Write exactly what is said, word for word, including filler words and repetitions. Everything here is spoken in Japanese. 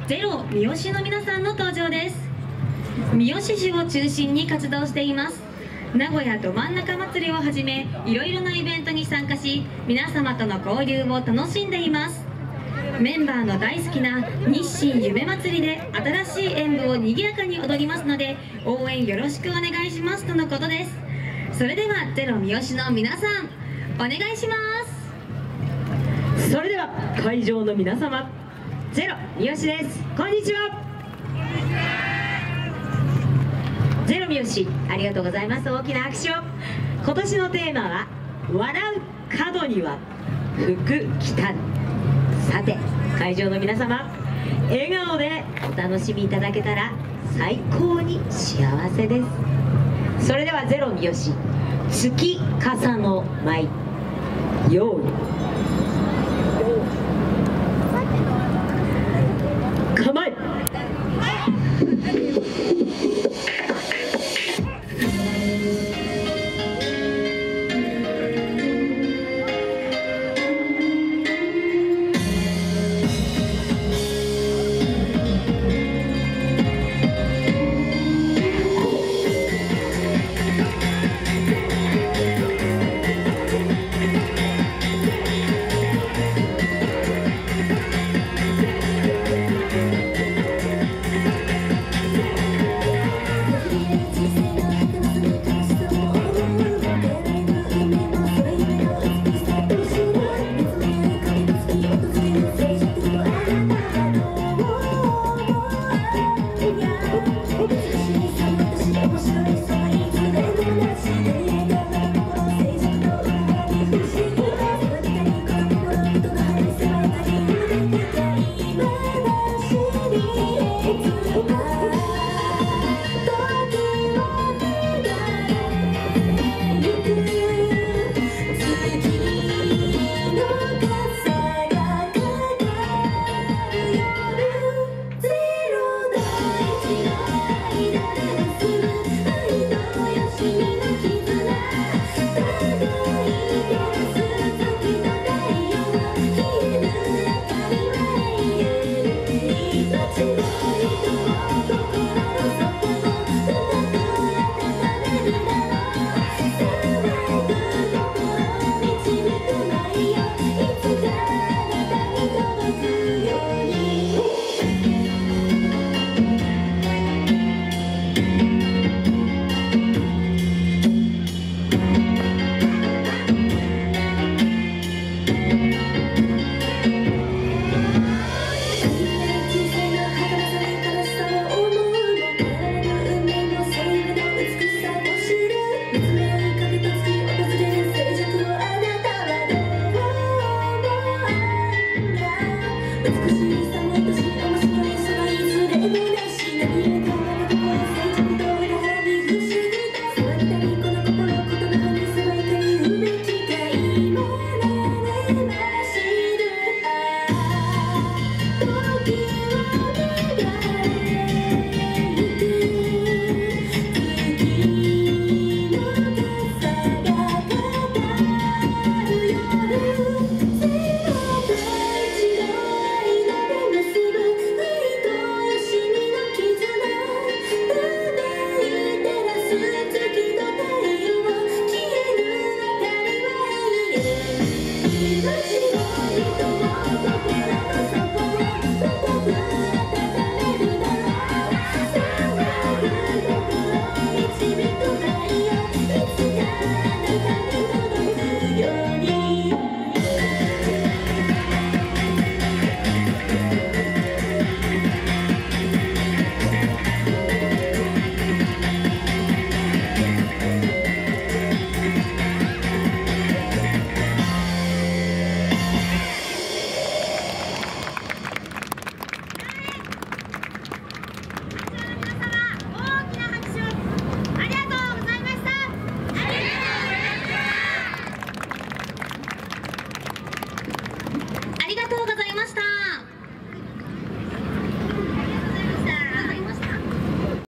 ゼロ三好の皆さんの登場です。三好市を中心に活動しています。名古屋ど真ん中祭りをはじめ、いろいろなイベントに参加し、皆様との交流を楽しんでいます。メンバーの大好きな日清夢祭りで新しい演舞を賑やかに踊りますので、応援よろしくお願いしますとのことです。それではゼロ三好の皆さん、お願いします。 それでは会場の皆様、ゼロ三好です。こんにちは。ゼロ三好、ありがとうございます。大きな拍手を。今年のテーマは笑う角には福来たる。さて会場の皆様、笑顔でお楽しみいただけたら最高に幸せです。それではゼロ三好、月笠の舞、用意